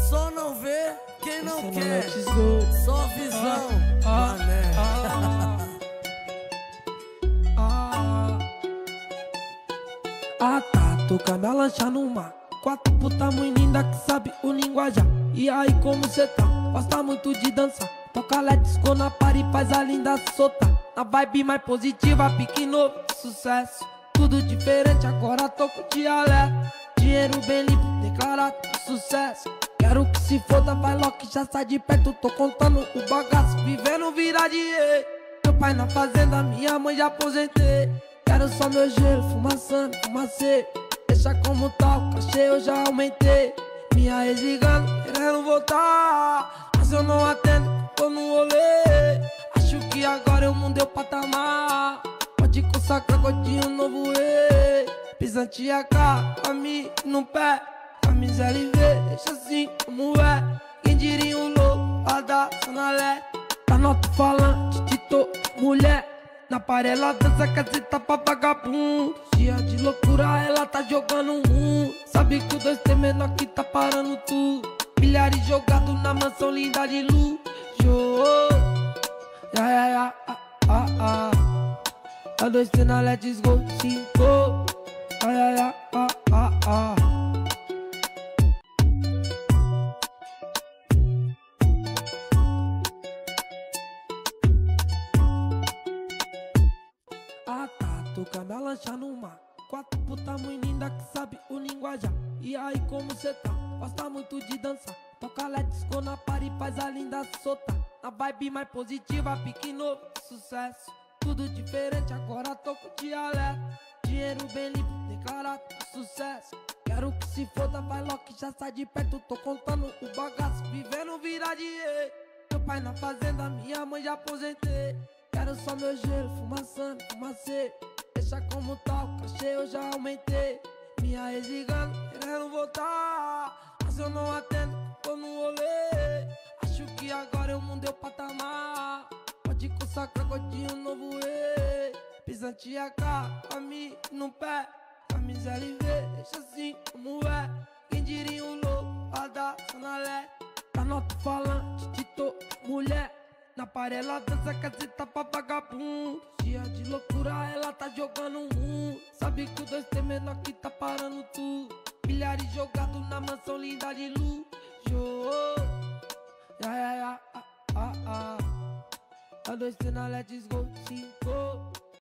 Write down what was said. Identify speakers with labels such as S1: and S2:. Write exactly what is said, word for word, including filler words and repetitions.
S1: Só não vê quem não
S2: Esse
S1: quer.
S2: Let's Go.
S1: Só visão,
S2: Ah,
S1: mané.
S2: ah, ah, ah, tá, tocando a lancha no mar. Quatro puta muito linda que sabe o linguajar. E aí como cê tá? Gosta muito de dançar. Toca Let's Go na party, faz a linda soltar. Na vibe mais positiva, pique novo, sucesso. Tudo diferente, agora tô com dialeto. Dinheiro bem limpo, declarado sucesso. Quero que se foda, vai logo que já sai de perto. Tô contando o bagaço, vivendo vida de rei. Meu pai na fazenda, minha mãe já aposentei. Quero só meu gelo, fumaçando, fumacê. Deixa como tá, o cachê eu já aumentei. Minha ex ligando, querendo voltar. Mas eu não atendo, tô no rolê. Acho que agora eu mudei o patamar. Pode consagrar godinho novo rei. Pisante a K, com a Mi no pé. Camisa L V, deixa assim como é. Quem diria um louco, lá da Sonalé. Tá no alto-falante, Tito, mulher. Na parela dança caseta pra vagabundo. Dia de loucura, ela tá jogando um. Sabe que o dois tem menor que tá parando tudo. Milhares jogados na mansão linda de luz. Ya, ya, ya, ah, ah, ah. A dois tem na Let's Go, cinco. Ya, ya, ya, ah, ah, ah. Ah, tá, tocando a lancha no mar. Quatro puta muito linda que sabe o linguajar. E aí como cê tá? Gosta muito de dançar. Toca Let's Go na party, faz a linda soltar. Na vibe mais positiva, pique novo, sucesso. Tudo diferente, agora tô com dialeto. Dinheiro bem limpo, declarado sucesso. Quero que se foda, vai logo que já sai de perto. Tô contando o bagaço, vivendo vida de rei. Meu pai na fazenda, minha mãe já aposentei. Quero só meu gelo, fumaçando, fumacê. Deixa como tá, o cachê eu já aumentei. Minha ex ligando, querendo voltar. Mas eu não atendo, tô no rolê. Acho que agora eu mudei o patamar. Pode consagrar godinho novo rei. Pisante a K, com a Mi no pé. Camisa L V, deixa assim como é. Quem diria um louco, lá da Sonalé. Tá no alto-falante, Tito, mulher. Na parela dança caseta pra vagabundo. Dia de loucura, ela tá jogando um. Sabe que o dois tem menor que tá parando tudo. Milhares jogados na mansão linda de luz. Ya, ya, ya, ah, ah, ah. A dois tem na Let's Go, cinco.